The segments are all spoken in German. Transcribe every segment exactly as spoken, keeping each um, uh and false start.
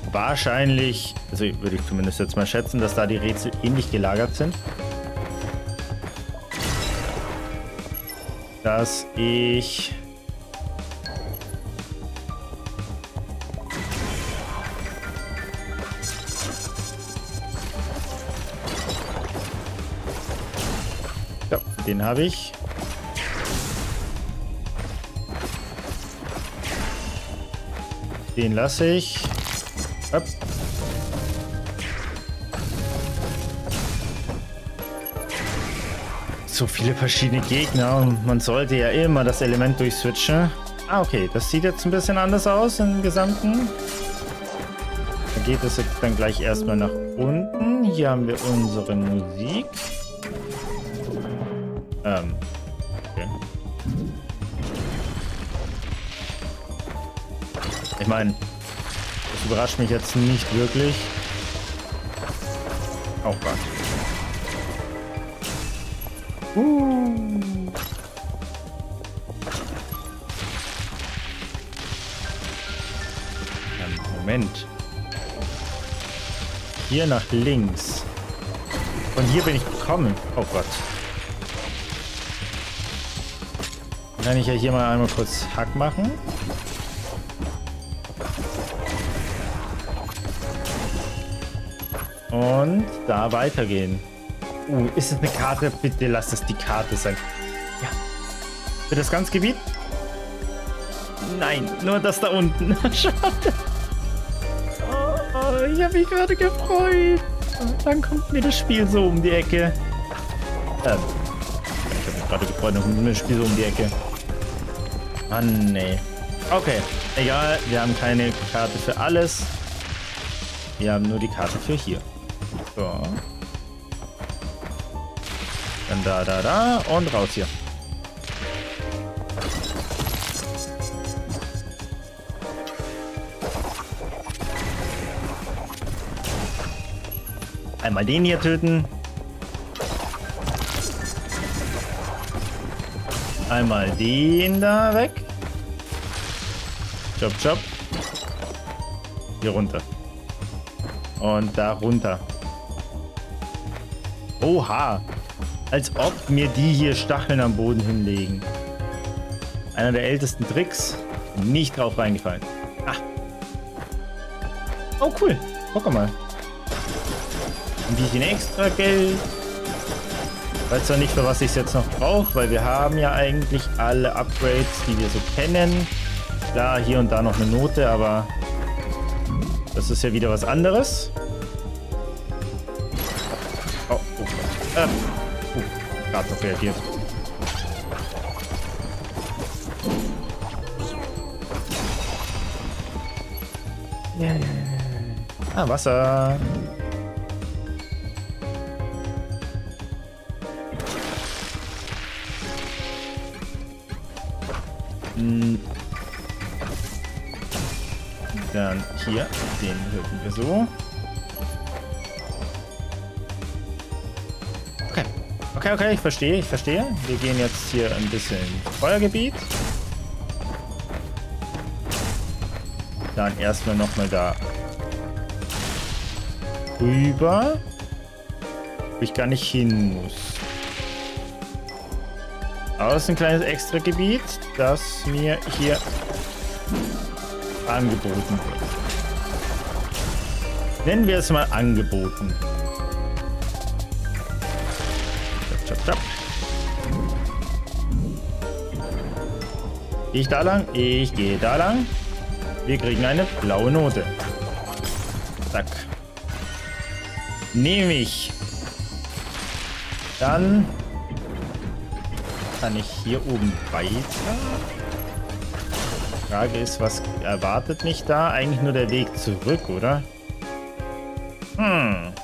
wahrscheinlich, also würde ich zumindest jetzt mal schätzen, dass da die Rätsel ähnlich gelagert sind. Dass ich... Ja, den habe ich. Den lasse ich. Hopp. So viele verschiedene Gegner und man sollte ja immer das Element durchswitchen. Ah, okay. Das sieht jetzt ein bisschen anders aus im Gesamten. Da geht es jetzt dann gleich erstmal nach unten. Hier haben wir unsere Musik. Ähm. Okay. Ich meine, das überrascht mich jetzt nicht wirklich. Oh Gott. Uh. Moment. Hier nach links. Von hier bin ich gekommen. Oh Gott. Dann kann ich ja hier mal einmal kurz Hack machen. Und da weitergehen. Uh, ist es eine Karte? Bitte lass es die Karte sein. Ja. Für das ganze Gebiet? Nein, nur das da unten. Schade. Oh, oh, ich habe mich gerade gefreut. Dann kommt mir das Spiel so um die Ecke. Ähm, ich habe mich gerade gefreut, dann kommt mir das Spiel so um die Ecke. Mann, nee. Okay, egal. Wir haben keine Karte für alles. Wir haben nur die Karte für hier. So. Dann da, da, da und raus hier. Einmal den hier töten. Einmal den da weg. Chop, chop. Hier runter. Und da runter. Oha. Als ob mir die hier Stacheln am Boden hinlegen. Einer der ältesten Tricks. Nicht drauf reingefallen. Ah. Oh, cool. Guck mal. Ein bisschen extra Geld. Weiß zwar nicht, für was ich es jetzt noch brauche, weil wir haben ja eigentlich alle Upgrades, die wir so kennen. Klar, hier und da noch eine Note, aber das ist ja wieder was anderes. Oh, oh Gott. Ähm. Uh, gerade noch reagiert. Ja, ja, ja. Ah, Wasser. Hm. Dann hier, den töten wir so. Okay. Okay, okay, ich verstehe, ich verstehe. Wir gehen jetzt hier ein bisschen ins Feuergebiet. Dann erstmal nochmal da rüber, wo ich gar nicht hin muss. Aber es ist ein kleines Extra-Gebiet, das mir hier angeboten wird. Nennen wir es mal angeboten. Chop, chop, chop. Gehe ich da lang? Ich gehe da lang. Wir kriegen eine blaue Note. Zack. Nehme ich. Dann kann ich hier oben weiter. Frage ist, was erwartet mich da? Eigentlich nur der Weg zurück, oder? Hm.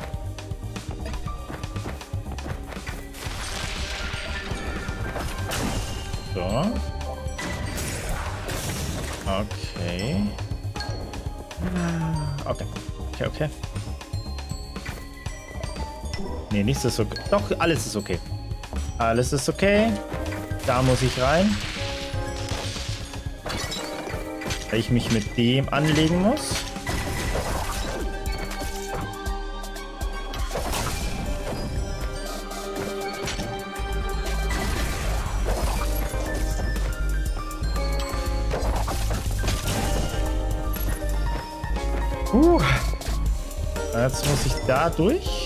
So. Okay. Okay. Okay, okay. Nee, nichts ist okay. Doch, alles ist okay. Alles ist okay. Da muss ich rein. Weil ich mich mit dem anlegen muss. Uh. Jetzt muss ich da durch.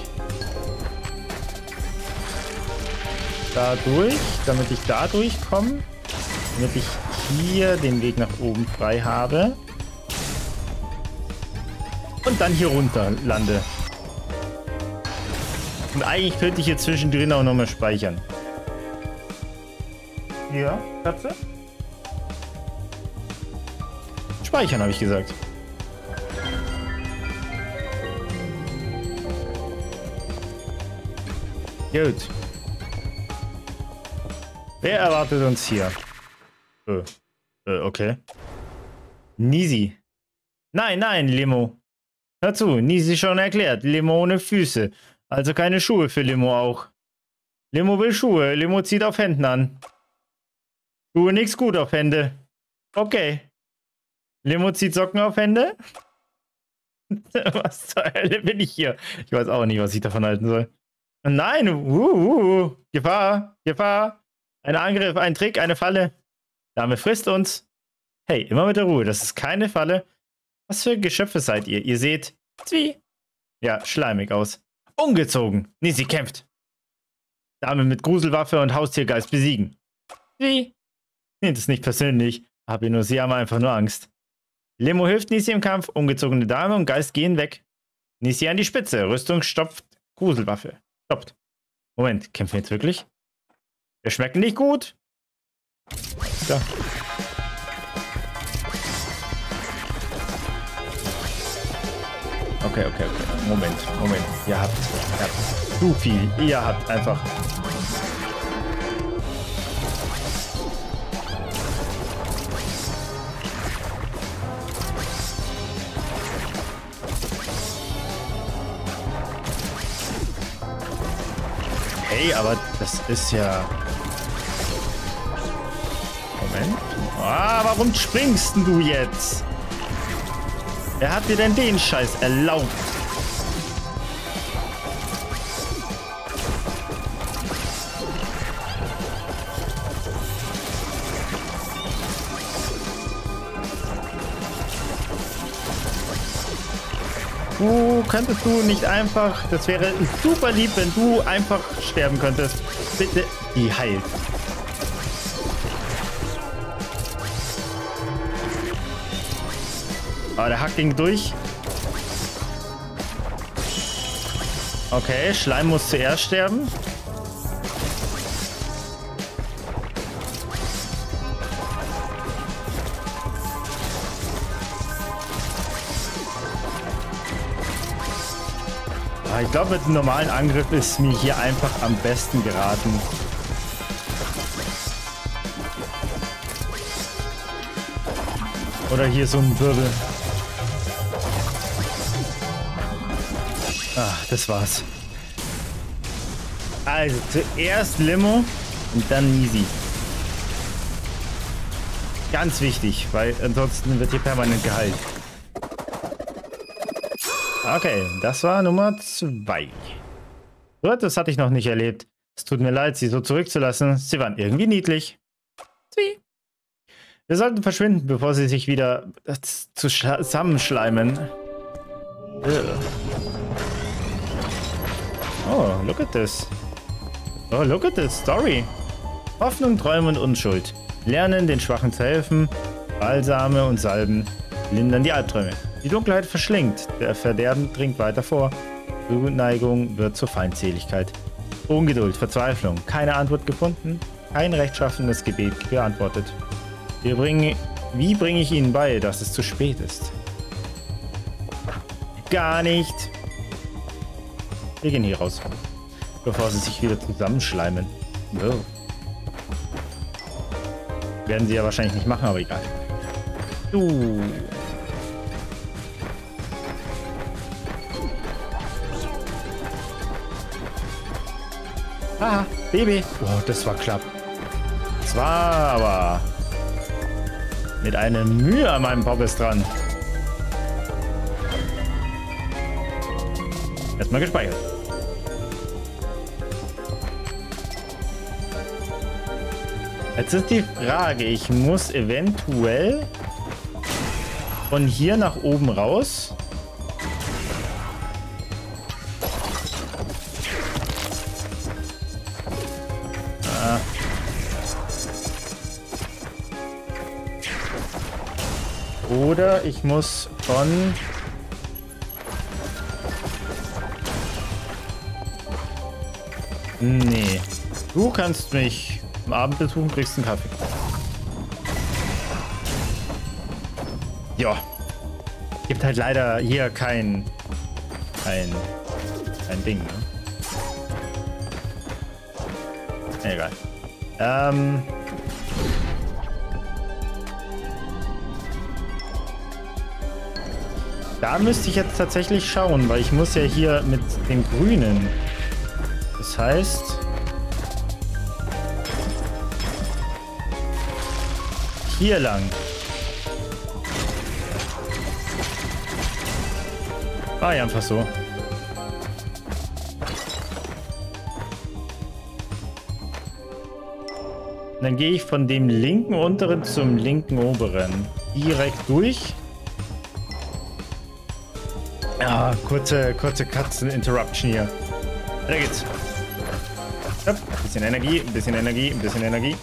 Da durch, damit ich da durchkomme. Damit ich hier den Weg nach oben frei habe. Und dann hier runter lande. Und eigentlich könnte ich hier zwischendrin auch nochmal speichern. Ja, Katze? Speichern, habe ich gesagt. Gut. Wer erwartet uns hier? Äh, äh, okay. Nisi. Nein, nein, Limo. Hör zu, Nisi schon erklärt. Limo ohne Füße. Also keine Schuhe für Limo auch. Limo will Schuhe. Limo zieht auf Händen an. Schuhe nix gut auf Hände. Okay. Limo zieht Socken auf Hände? Was zur Hölle bin ich hier? Ich weiß auch nicht, was ich davon halten soll. Nein, uh, uh, uh. Gefahr, Gefahr. Ein Angriff, ein Trick, eine Falle. Dame frisst uns. Hey, immer mit der Ruhe, das ist keine Falle. Was für Geschöpfe seid ihr? Ihr seht, Zwie. Ja, schleimig aus. Ungezogen. Nisi kämpft. Dame mit Gruselwaffe und Haustiergeist besiegen. Zwie. Nehmt es nicht persönlich, aber nur sie haben einfach nur Angst. Limo hilft Nisi im Kampf, ungezogene Dame und Geist gehen weg. Nisi an die Spitze, Rüstung stopft, Gruselwaffe. Stoppt. Moment, kämpfen wir jetzt wirklich? Wir schmecken nicht gut. Da. Okay, okay, okay. Moment, Moment. Ihr habt, ihr habt zu viel. Ihr habt einfach... Hey, aber das ist ja... Moment. Ah, warum springst denn du jetzt? Wer hat dir denn den Scheiß erlaubt? Du könntest du nicht einfach... Das wäre super lieb, wenn du einfach sterben könntest. Bitte. Die heilt. Aber der Hack ging durch. Okay, Schleim muss zuerst sterben. Aber ich glaube, mit einem normalen Angriff ist mir hier einfach am besten geraten. Oder hier so ein Wirbel. Ach, das war's. Also zuerst Limo und dann Nisi. Ganz wichtig, weil ansonsten wird hier permanent geheilt. Okay, das war Nummer zwei. Gut, das hatte ich noch nicht erlebt. Es tut mir leid, sie so zurückzulassen. Sie waren irgendwie niedlich. Zwie. Wir sollten verschwinden, bevor sie sich wieder zusammenschleimen. Oh, look at this. Oh, look at this story. Hoffnung, Träume und Unschuld. Lernen, den Schwachen zu helfen. Balsame und Salben lindern die Albträume. Die Dunkelheit verschlingt. Der Verderben dringt weiter vor. Zuneigung wird zur Feindseligkeit. Ungeduld, Verzweiflung. Keine Antwort gefunden. Kein rechtschaffenes Gebet beantwortet. Wir bringen, wie bringe ich Ihnen bei, dass es zu spät ist? Gar nicht. Wir gehen hier raus, bevor sie sich wieder zusammenschleimen. Oh. Werden sie ja wahrscheinlich nicht machen, aber egal. Du. Ah, Baby. Oh, das war knapp. Das war aber... Mit einer Mühe an meinem Poppes dran. Erstmal gespeichert. Jetzt ist die Frage, ich muss eventuell von hier nach oben raus. Oder ich muss von... Nee. Du kannst mich am Abend besuchen, kriegst einen Kaffee. Ja. Gibt halt leider hier kein... Kein... Kein Ding, ne? Egal. Ähm... Da müsste ich jetzt tatsächlich schauen, weil ich muss ja hier mit den Grünen. Das heißt... Hier lang. War ja einfach so. Dann gehe ich von dem linken unteren zum linken oberen. Direkt durch. Ah, kurze, kurze Katzen-Interruption hier. Da geht's. Hopp, ein bisschen Energie, ein bisschen Energie, ein bisschen Energie.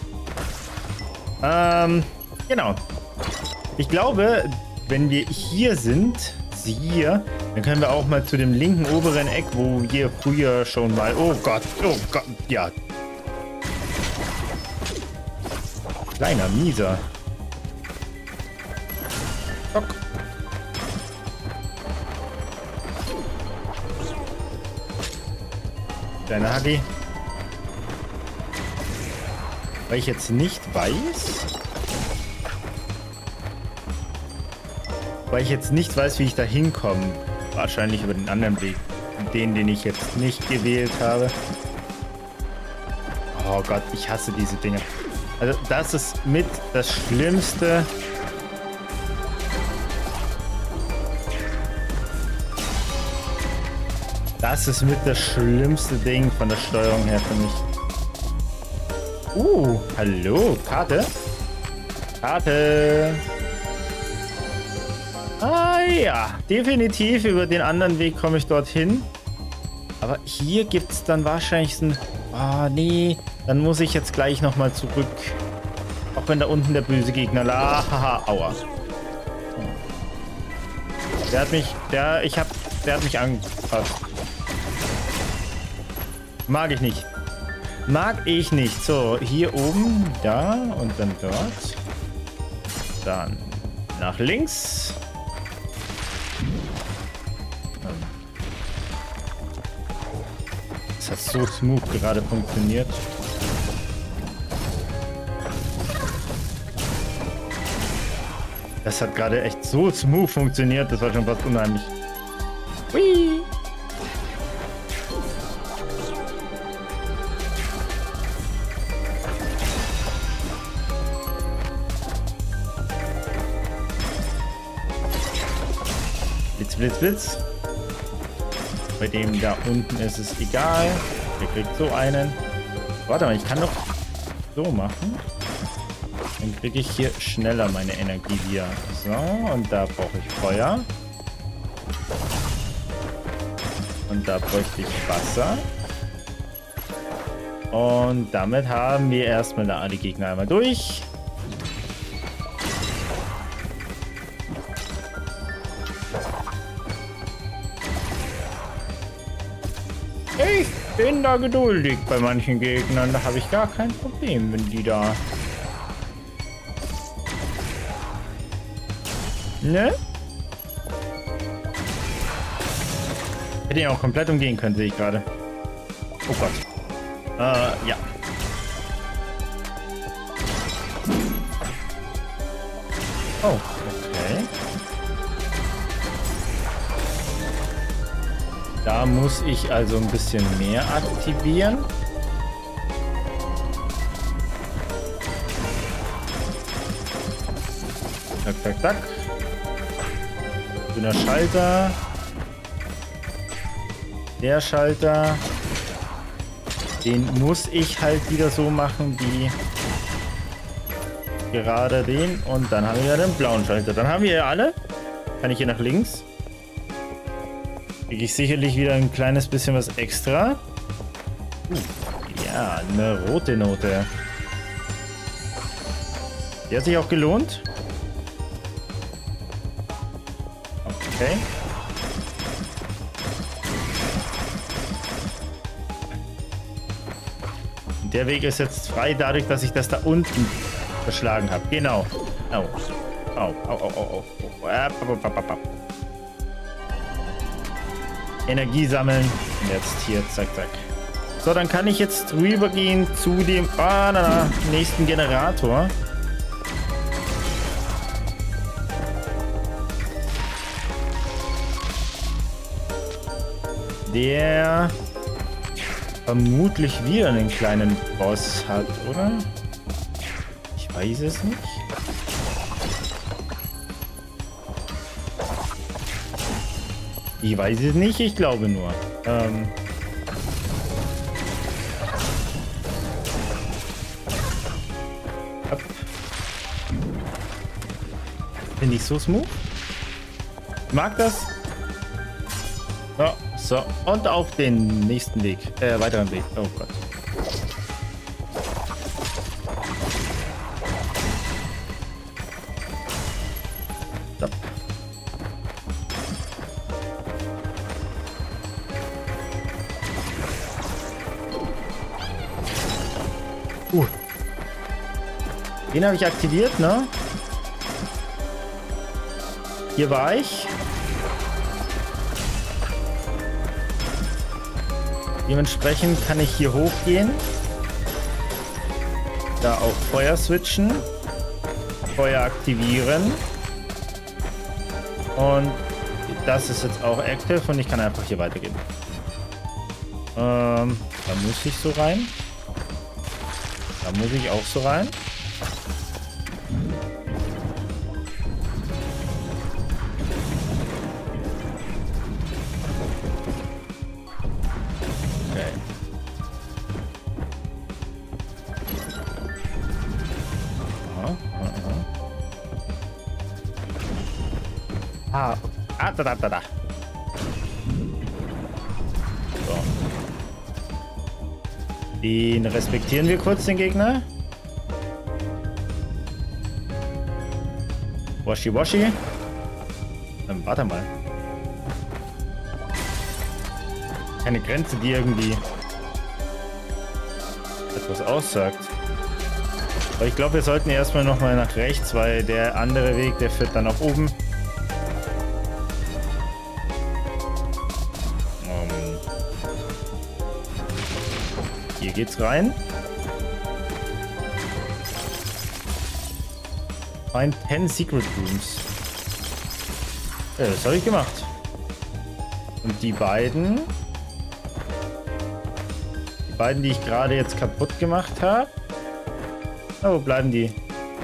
Ähm, genau. Ich glaube, wenn wir hier sind, hier, dann können wir auch mal zu dem linken oberen Eck, wo wir früher schon mal... Oh Gott, oh Gott, ja. Kleiner Mieser. Stock. Kleiner Huggy. Weil ich jetzt nicht weiß... Weil ich jetzt nicht weiß, wie ich da hinkomme. Wahrscheinlich über den anderen Weg. Den, den ich jetzt nicht gewählt habe. Oh Gott, ich hasse diese Dinge. Also das ist mit das Schlimmste. Das ist mit das schlimmste Ding von der Steuerung her für mich. Uh, hallo, Karte. Karte. Ah ja, definitiv über den anderen Weg komme ich dorthin. Aber hier gibt es dann wahrscheinlich ein... Ah, nee. Dann muss ich jetzt gleich nochmal zurück. Auch wenn da unten der böse Gegner lag. Haha, aua. Der hat mich... Der... Ich hab... Der hat mich angefasst. Mag ich nicht. Mag ich nicht. So, hier oben, da und dann dort. Dann nach links. Das hat so smooth gerade funktioniert. Das hat gerade echt so smooth funktioniert. Das war schon fast unheimlich. Hui. Blitz, Blitz, Blitz. Bei dem da unten ist es egal. Der kriegt so einen. Warte mal, ich kann doch so machen. Dann kriege ich hier schneller meine Energie wieder. So, und da brauche ich Feuer. Und da bräuchte ich Wasser. Und damit haben wir erstmal da alle Gegner einmal durch. Ich bin da geduldig bei manchen Gegnern. Da habe ich gar kein Problem, wenn die da... Ne? Hätte ihn auch komplett umgehen können, sehe ich gerade. Oh Gott. Äh, ja. Oh, okay. Da muss ich also ein bisschen mehr aktivieren. Zack, zack, zack. Grüner Schalter. Der Schalter. Den muss ich halt wieder so machen wie gerade den. Und dann haben wir ja den blauen Schalter. Dann haben wir ja alle. Kann ich hier nach links. Kriege ich sicherlich wieder ein kleines bisschen was extra. Uh, ja, eine rote Note. Die hat sich auch gelohnt. Okay. Und der Weg ist jetzt frei dadurch, dass ich das da unten verschlagen habe. Genau. Au. Au, au, au, au, au. Energie sammeln. Und jetzt hier, zack, zack. So, dann kann ich jetzt rübergehen zu dem ah, na, na, nächsten Generator. Der vermutlich wieder einen kleinen Boss hat, oder? Ich weiß es nicht. Ich weiß es nicht, ich glaube nur. Ähm Finde ich so smooth. Ich mag das. Ja, so. Und auf den nächsten Weg. Äh, weiteren Weg. Oh Gott. So. Uh. Den habe ich aktiviert, ne? Hier war ich. Dementsprechend kann ich hier hochgehen. Da auf Feuer switchen. Feuer aktivieren. Und das ist jetzt auch active und ich kann einfach hier weitergehen. Ähm, da muss ich so rein. Da muss ich auch so rein. Ah, ah, da, da, da, da. So. Den respektieren wir kurz, den Gegner. Washi, washi. Ähm, warte mal. Keine Grenze, die irgendwie etwas aussagt. Aber ich glaube, wir sollten erstmal nochmal nach rechts, weil der andere Weg, der führt dann nach oben. Hier geht's rein. Find ten Secret Rooms. Ja, das habe ich gemacht. Und die beiden... Die beiden, die ich gerade jetzt kaputt gemacht habe. Na, wo bleiben die?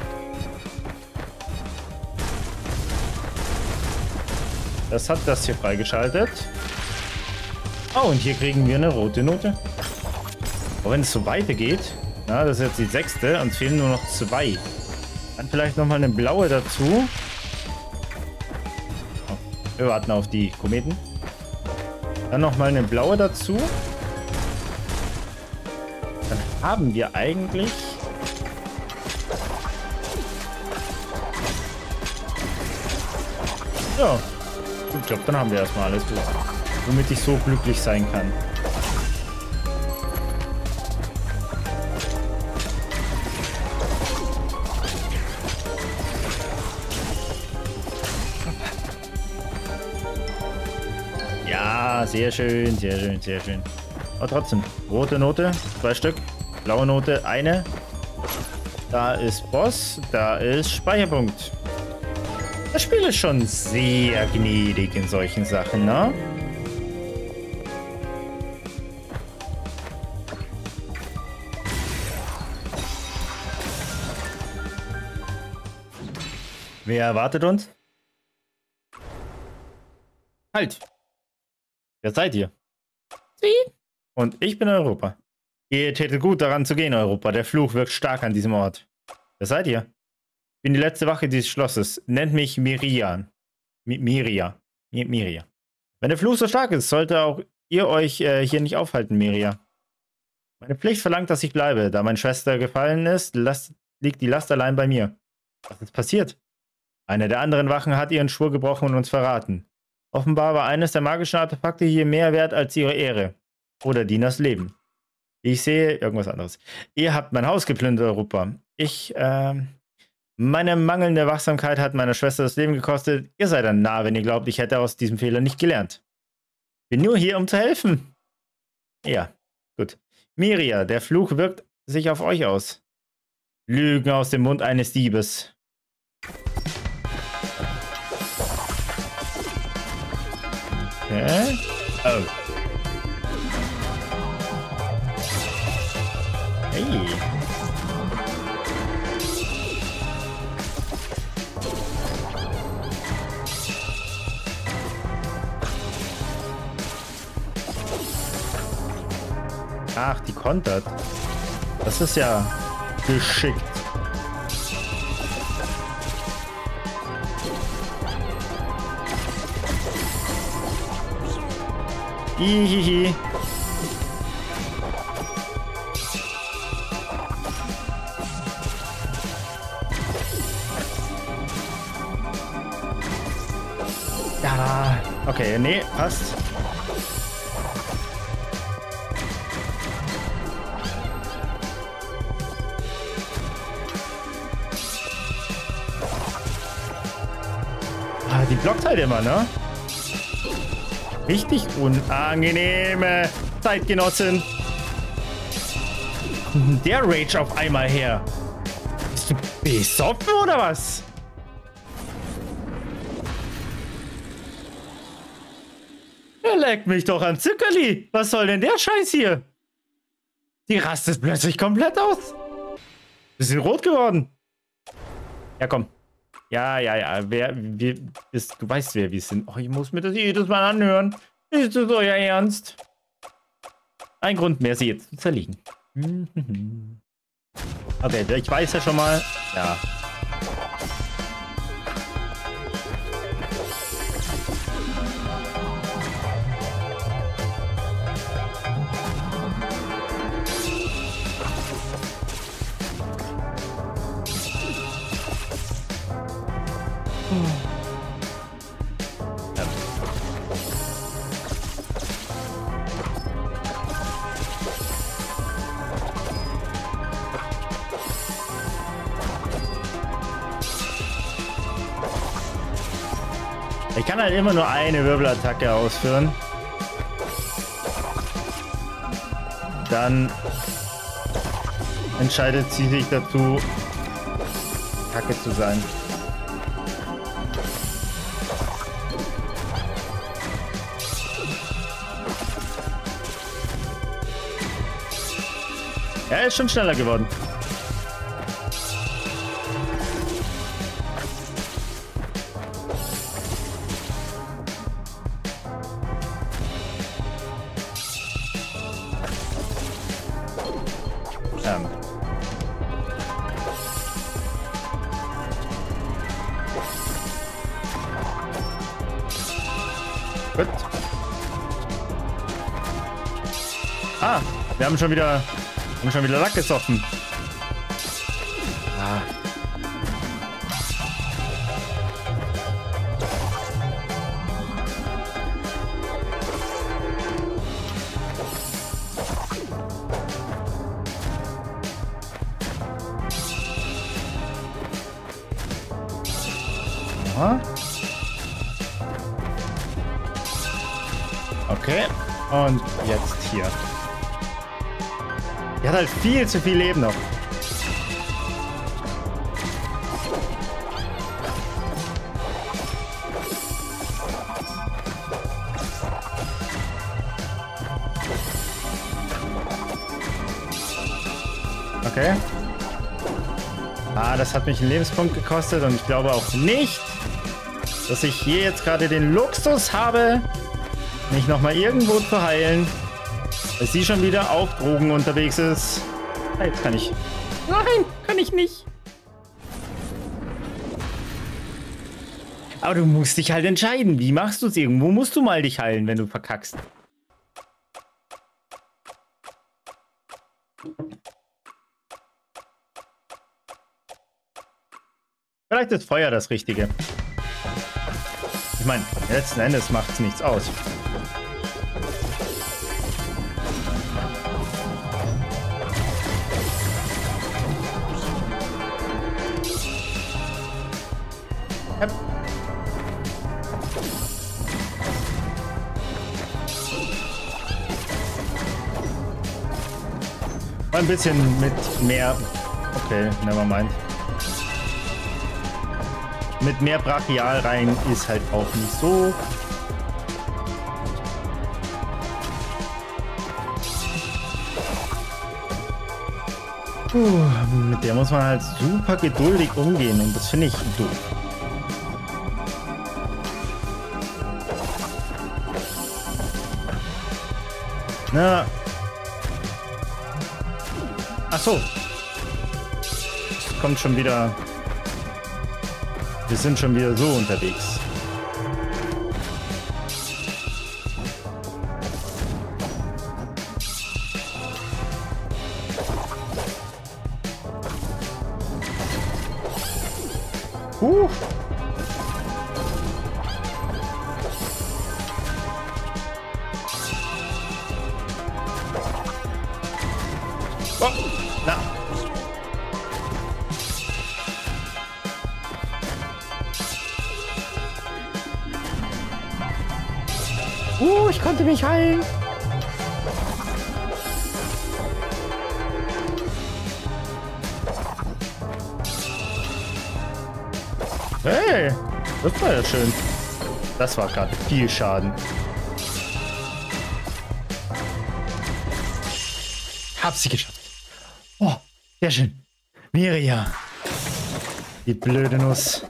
Das hat das hier freigeschaltet. Oh, und hier kriegen wir eine rote Note. Aber wenn es so weitergeht, na, das ist jetzt die sechste und es fehlen nur noch zwei. Dann vielleicht nochmal eine blaue dazu. Oh, wir warten auf die Kometen. Dann nochmal eine blaue dazu. Dann haben wir eigentlich... Ja, gut Job, dann haben wir erstmal alles, womit ich so glücklich sein kann. Ja, sehr schön, sehr schön, sehr schön. Aber trotzdem, rote Note, zwei Stück. Blaue Note, eine. Da ist Boss, da ist Speicherpunkt. Das Spiel ist schon sehr gnädig in solchen Sachen, ne? Wer erwartet uns? Halt! Wer seid ihr? Sie. Und ich bin Europa. Ihr tätet gut daran zu gehen, Europa. Der Fluch wirkt stark an diesem Ort. Wer seid ihr? Ich bin die letzte Wache dieses Schlosses. Nennt mich Mirian. Mi Miria. Mi Miria. Wenn der Fluch so stark ist, sollte auch ihr euch äh, hier nicht aufhalten, Miria. Meine Pflicht verlangt, dass ich bleibe. Da meine Schwester gefallen ist, Last liegt die Last allein bei mir. Was ist passiert? Einer der anderen Wachen hat ihren Schwur gebrochen und uns verraten. Offenbar war eines der magischen Artefakte hier mehr wert als ihre Ehre. Oder Dinas Leben. Ich sehe irgendwas anderes. Ihr habt mein Haus geplündert, Europa. Ich, ähm... Meine mangelnde Wachsamkeit hat meiner Schwester das Leben gekostet. Ihr seid ein Narr, wenn ihr glaubt, ich hätte aus diesem Fehler nicht gelernt. Bin nur hier, um zu helfen. Ja, gut. Miria, der Fluch wirkt sich auf euch aus. Lügen aus dem Mund eines Diebes. Okay. Oh. Hey. Ach, die kontert. Das ist ja geschickt. Hihihi. Ja, okay, nee, passt. Ah, die blockt halt immer, ne? Richtig unangenehme Zeitgenossin. Der Rage auf einmal her. Bist du besoffen oder was? Er leckt mich doch an Zuckerli. Was soll denn der Scheiß hier? Die rastet plötzlich komplett aus. Bisschen rot geworden. Ja, komm. Ja, ja, ja. Wer, wir, ist, du weißt, wer wir sind. Oh, ich muss mir das jedes Mal anhören. Ist das euer Ernst? Ein Grund mehr, sie jetzt zu zerlegen. Okay, ich weiß ja schon mal. Ja. Ich kann halt immer nur eine Wirbelattacke ausführen. Dann entscheidet sie sich dazu, Kacke zu sein. Er ist schon schneller geworden. Ähm. Gut. Ah, wir haben schon wieder, wir haben schon wieder Lack gesoffen. Ah. Okay, und jetzt hier. Die hat halt viel zu viel Leben noch. Okay. Ah, das hat mich einen Lebenspunkt gekostet und ich glaube auch nicht, dass ich hier jetzt gerade den Luxus habe, mich nochmal irgendwo zu heilen, weil sie schon wieder auf Drogen unterwegs ist. Ah, jetzt kann ich. Nein, kann ich nicht. Aber du musst dich halt entscheiden. Wie machst du es? Irgendwo musst du mal dich heilen, wenn du verkackst. Vielleicht ist Feuer das Richtige. Ich meine, letzten Endes macht es nichts aus. Yep. Ein bisschen mit mehr... Okay, never mind. Mit mehr Brachial rein ist halt auch nicht so. Puh, mit der muss man halt super geduldig umgehen und das finde ich doof. Na. Ach so. Es kommt schon wieder. Wir sind schon wieder so unterwegs. Huh. Oh, na. Uh, ich konnte mich heilen. Hey, das war ja schön. Das war gerade viel Schaden. Hab sie geschafft. Oh, sehr schön. Miria. Die blöde Nuss.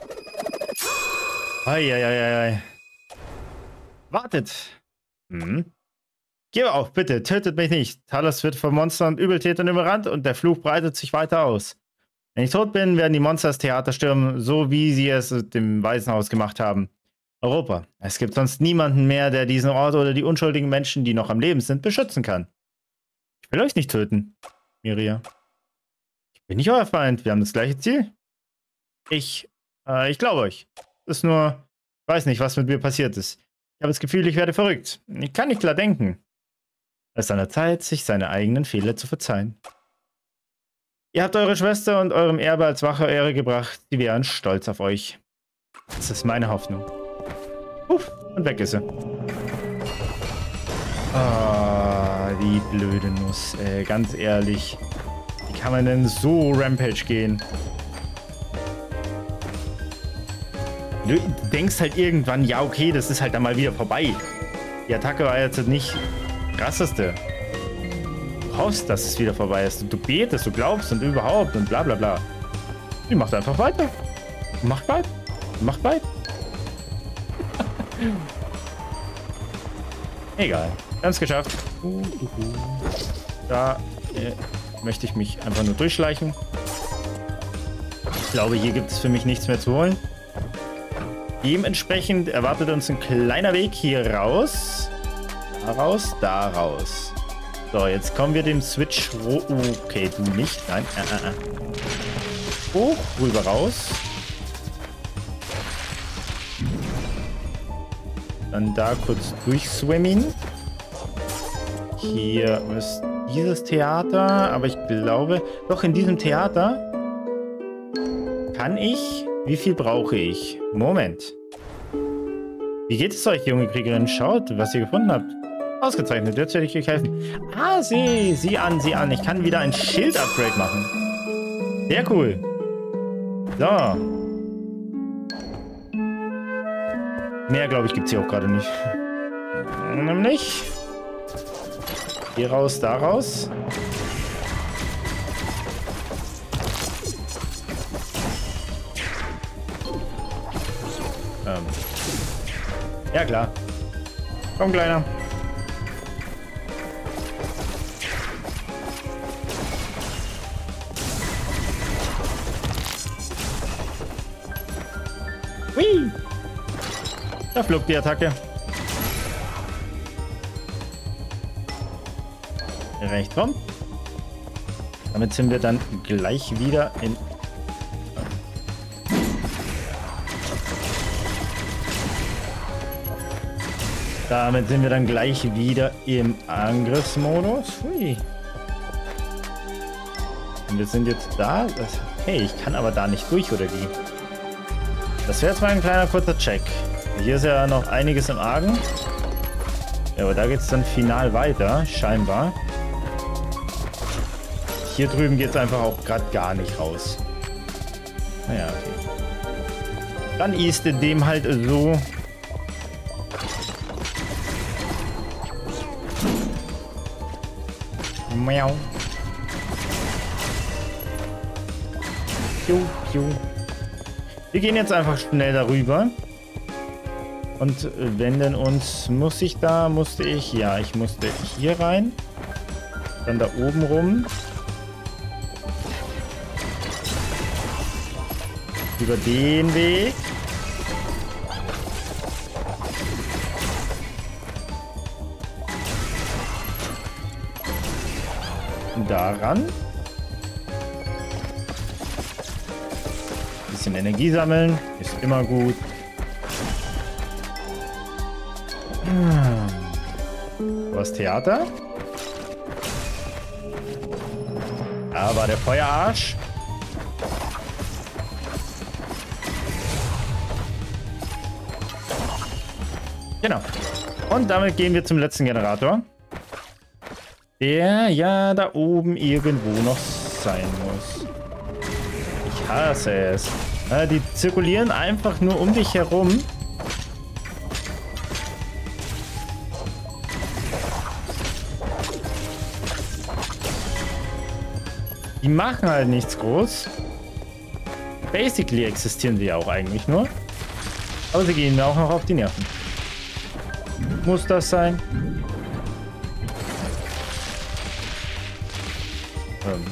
Eieieiei. Wartet. Hm. Gib auf, bitte. Tötet mich nicht. Talos wird von Monstern und Übeltätern überrannt und der Fluch breitet sich weiter aus. Wenn ich tot bin, werden die Monster das Theater stürmen, so wie sie es dem Waisenhaus gemacht haben. Europa. Es gibt sonst niemanden mehr, der diesen Ort oder die unschuldigen Menschen, die noch am Leben sind, beschützen kann. Ich will euch nicht töten, Miria. Ich bin nicht euer Feind. Wir haben das gleiche Ziel. Ich, äh, ich glaube euch. Es ist nur, ich weiß nicht, was mit mir passiert ist. Ich habe das Gefühl, ich werde verrückt. Ich kann nicht klar denken. Es ist an der Zeit, sich seine eigenen Fehler zu verzeihen. Ihr habt eure Schwester und eurem Erbe als Wache Ehre gebracht. Sie wären stolz auf euch. Das ist meine Hoffnung. Uff, und weg ist sie. Ah, die blöde Nuss, ey, ganz ehrlich. Wie kann man denn so Rampage gehen? Du denkst halt irgendwann, ja okay, das ist halt dann mal wieder vorbei. Die Attacke war jetzt nicht krasseste. Du hoffst, dass es wieder vorbei ist. Du betest, du glaubst und überhaupt und bla bla bla. Die macht einfach weiter. Macht weiter. Macht weiter. Egal. Wir haben es geschafft. Da äh, möchte ich mich einfach nur durchschleichen. Ich glaube, hier gibt es für mich nichts mehr zu holen. Dementsprechend erwartet uns ein kleiner Weg hier raus. Da raus, da raus. So, jetzt kommen wir dem Switch. Okay, du nicht. Nein. Äh, äh, äh. Hoch, rüber raus. Dann da kurz durchswimmen. Hier ist dieses Theater, aber ich glaube, doch in diesem Theater kann ich... Wie viel brauche ich? Moment. Wie geht es euch, junge Kriegerin? Schaut, was ihr gefunden habt. Ausgezeichnet, jetzt werde ich euch helfen. Ah, sieh, sieh an, sieh an. Ich kann wieder ein Schild-Upgrade machen. Sehr cool. So. Mehr, glaube ich, gibt es hier auch gerade nicht. Nämlich. Hier raus, da raus. Ähm. Ja, klar. Komm, Kleiner. Hui! Da flog die Attacke. Recht rum. Damit sind wir dann gleich wieder in... Damit sind wir dann gleich wieder im Angriffsmodus. Hui. Und wir sind jetzt da. Das, hey, ich kann aber da nicht durch, oder wie? Das wäre jetzt mal ein kleiner kurzer Check. Hier ist ja noch einiges im Argen. Ja, aber da geht es dann final weiter, scheinbar. Hier drüben geht es einfach auch gerade gar nicht raus. Naja, okay. Dann ist dem halt so. Miau. Piu, piu. Wir gehen jetzt einfach schnell darüber. Und wenden uns. Muss ich da? Musste ich? Ja, ich musste hier rein. Dann da oben rum. Über den Weg. Daran. Bisschen Energie sammeln. Ist immer gut. Was Theater? Da war der Feuerarsch. Genau. Und damit gehen wir zum letzten Generator. Der ja da oben irgendwo noch sein muss. Ich hasse es. Ja, die zirkulieren einfach nur um dich herum. Die machen halt nichts groß. Basically existieren sie ja auch eigentlich nur. Aber sie gehen mir auch noch auf die Nerven. Muss das sein? Ähm.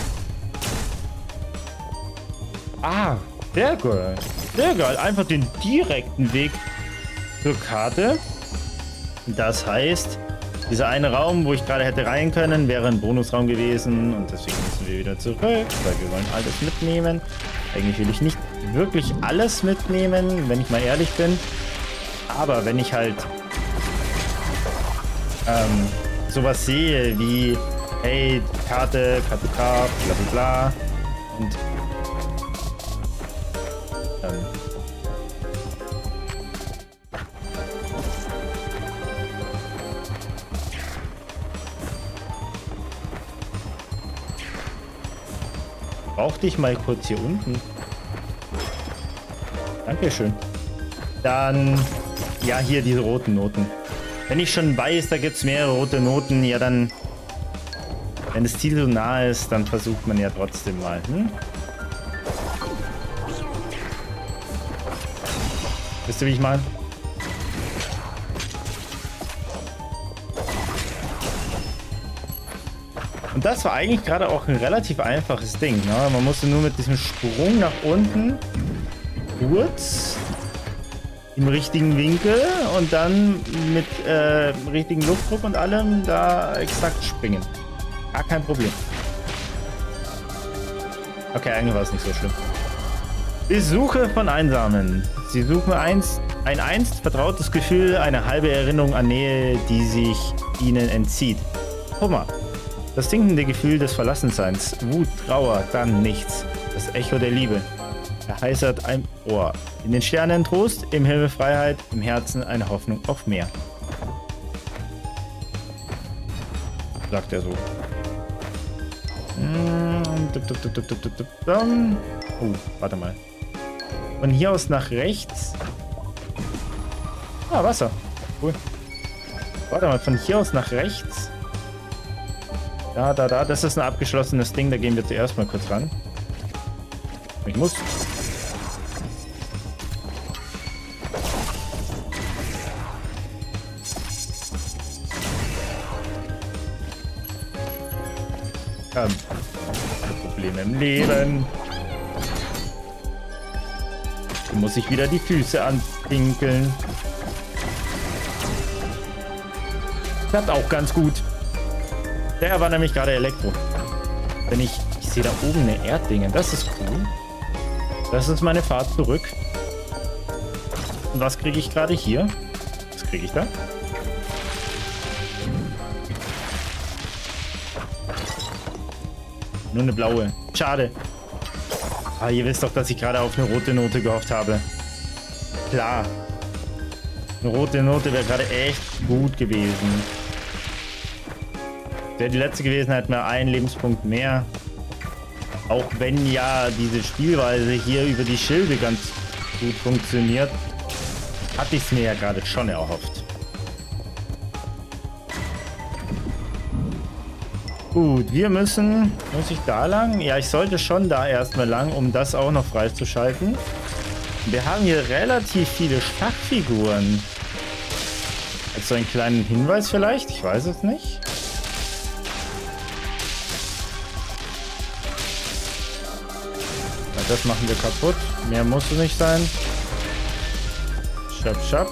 Ah, sehr geil. Sehr geil. Einfach den direkten Weg zur Karte. Das heißt, dieser eine Raum, wo ich gerade hätte rein können, wäre ein Bonusraum gewesen. Und deswegen müssen wir wieder zurück, weil wir wollen alles mitnehmen. Eigentlich will ich nicht wirklich alles mitnehmen, wenn ich mal ehrlich bin. Aber wenn ich halt ähm, sowas sehe wie, hey, Karte, K P K, bla bla bla. Und ähm, brauch dich mal kurz hier unten. Dankeschön. Dann, ja, hier diese roten Noten. Wenn ich schon weiß, da gibt es mehrere rote Noten, ja dann, wenn das Ziel so nah ist, dann versucht man ja trotzdem mal. Hm? Wisst ihr, wie ich meine? Und das war eigentlich gerade auch ein relativ einfaches Ding. Ne? Man musste nur mit diesem Sprung nach unten kurz im richtigen Winkel und dann mit äh, richtigen Luftdruck und allem da exakt springen. Gar kein Problem. Okay, eigentlich war es nicht so schlimm. Besuche von Einsamen. Sie suchen einst, ein einst vertrautes Gefühl, eine halbe Erinnerung an Nähe, die sich ihnen entzieht. Hummer. Das sinkende Gefühl des Verlassenseins. Wut, Trauer, dann nichts. Das Echo der Liebe. Er heißert ein Ohr. In den Sternen Trost, im Himmel Freiheit, im Herzen eine Hoffnung auf mehr. Sagt er so. Oh, warte mal. Von hier aus nach rechts. Ah, Wasser. Cool. Warte mal, von hier aus nach rechts. Da, da, da. Das ist ein abgeschlossenes Ding. Da gehen wir zuerst mal kurz ran. Ich muss. Ähm, Probleme im Leben. Hier muss ich wieder die Füße anpinkeln. Klappt auch ganz gut. Der war nämlich gerade Elektro. Wenn ich... Ich sehe da oben eine Erddinge. Das ist cool. Das ist meine Fahrt zurück. Und was kriege ich gerade hier? Was kriege ich da? Nur eine blaue. Schade. Aber ihr wisst doch, dass ich gerade auf eine rote Note gehofft habe. Klar. Eine rote Note wäre gerade echt gut gewesen. Wäre die letzte gewesen, hätten wir einen Lebenspunkt mehr. Auch wenn ja diese Spielweise hier über die Schilde ganz gut funktioniert, hatte ich es mir ja gerade schon erhofft. Gut, wir müssen... Muss ich da lang? Ja, ich sollte schon da erstmal lang, um das auch noch freizuschalten. Wir haben hier relativ viele Schachfiguren. Als so einen kleinen Hinweis vielleicht? Ich weiß es nicht. Ja, das machen wir kaputt. Mehr muss es nicht sein. Schap, schap.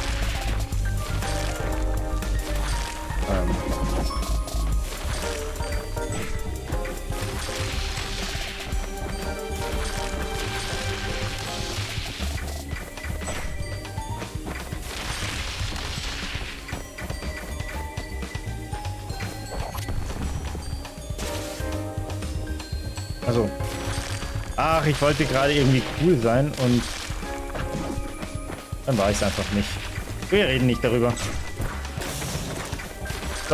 Ähm. Also. Ach, ich wollte gerade irgendwie cool sein und dann war ich es einfach nicht. Wir reden nicht darüber. So.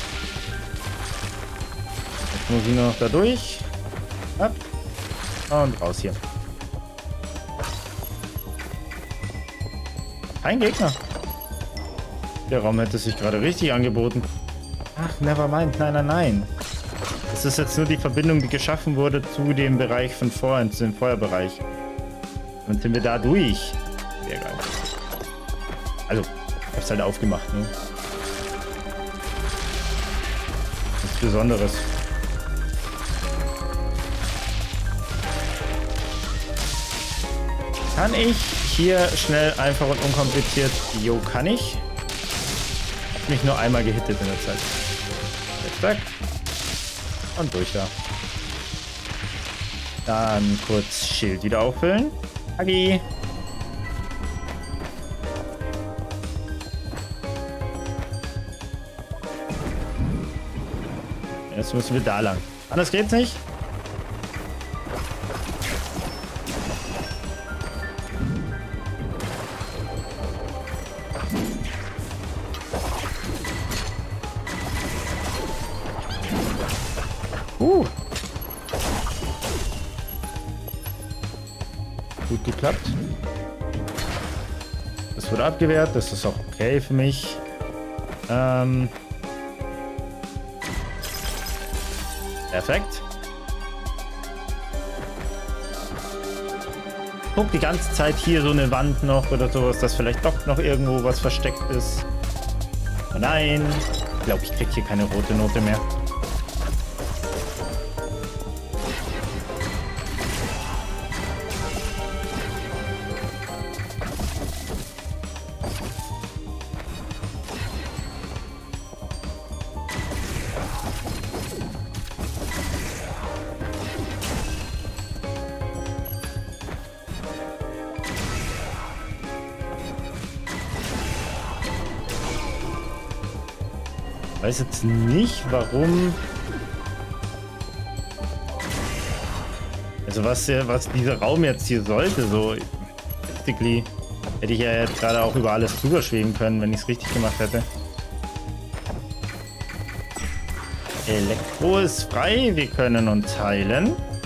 Jetzt muss ich nur noch da durch. Ab. Und raus hier. Kein Gegner. Der Raum hätte sich gerade richtig angeboten. Ach, never mind. Nein, nein, nein. Das ist jetzt nur die Verbindung, die geschaffen wurde zu dem Bereich von vorhin, zu dem Feuerbereich. Und sind wir da durch. Sehr geil. Also, ich hab's halt aufgemacht, ne? Nichts Besonderes. Kann ich hier schnell, einfach und unkompliziert? Jo, kann ich. Hab mich nur einmal gehittet in der Zeit. Jetzt weg. Und durch da. Dann kurz Schild wieder auffüllen. Hagi. Jetzt müssen wir da lang. Anders geht's nicht. Uh. Gut geklappt. Das wurde abgewehrt. Das ist auch okay für mich. Ähm. Perfekt. Guck die ganze Zeit hier so eine Wand noch oder sowas, dass vielleicht doch noch irgendwo was versteckt ist. Aber nein. Ich glaube, ich krieg hier keine rote Note mehr. Ich weiß jetzt nicht, warum... Also was, was dieser Raum jetzt hier sollte, so... Basically hätte ich ja jetzt gerade auch über alles drüber schweben können, wenn ich es richtig gemacht hätte. Elektro ist frei, wir können uns heilen.